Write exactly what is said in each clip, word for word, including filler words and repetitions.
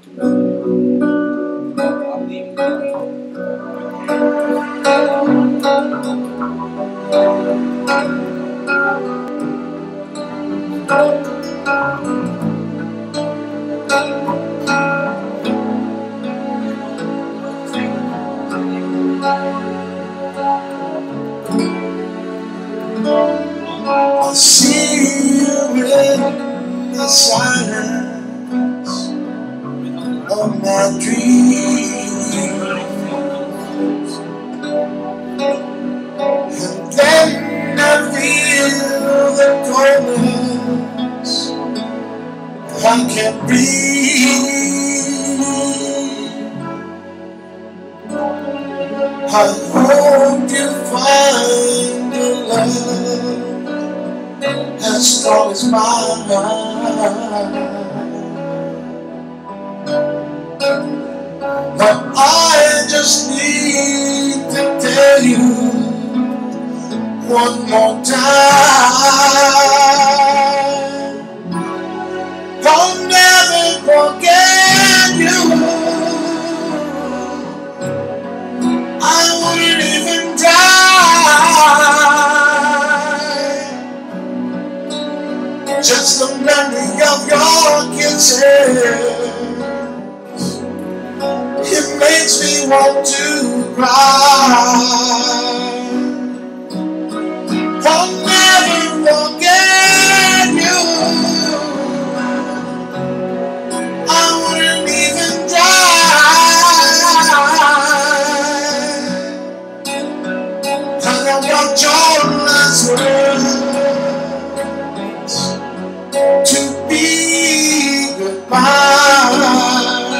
I see you in the silence of my dreams, and then I feel the coldness. I can't breathe. I hope you find a love as strong as mine, but I just need to tell you one more time, I'll never forget you. I wouldn't even die, just the memory of your kisses, it makes me want to cry. I'll never forget you. I wouldn't even die, cause I want your last words to be goodbye.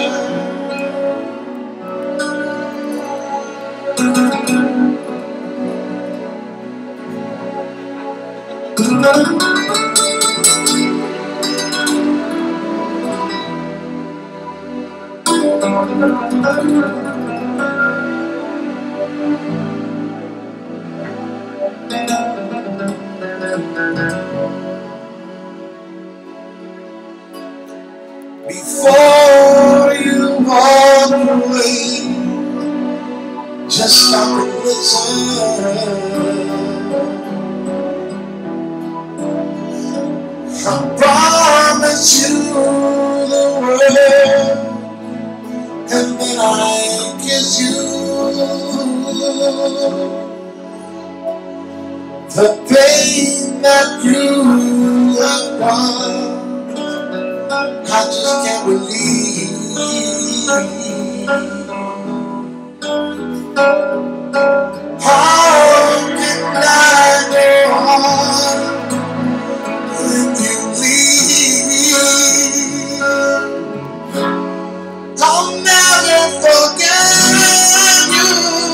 Before you walk away, just stop and listen. I promise you the world, and then I kiss you. The pain that you have won, I just can't believe. How can I go on when you leave? I'll never forget you.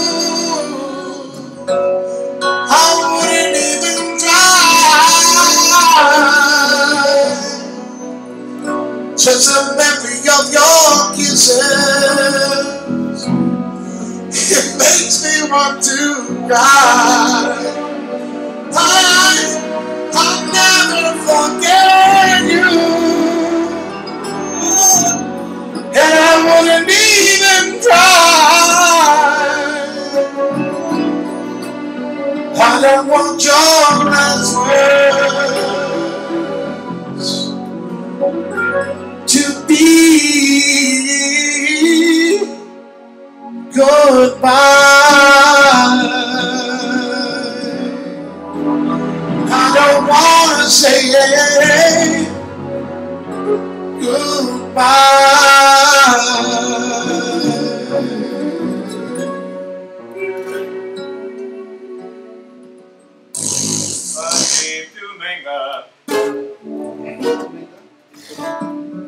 I wouldn't even try, just a memory of your kisses, it makes me want to cry. I, I'll never forget you, and I wouldn't even try. I don't want your last words to be goodbye. I don't want to say goodbye. I came to Menga.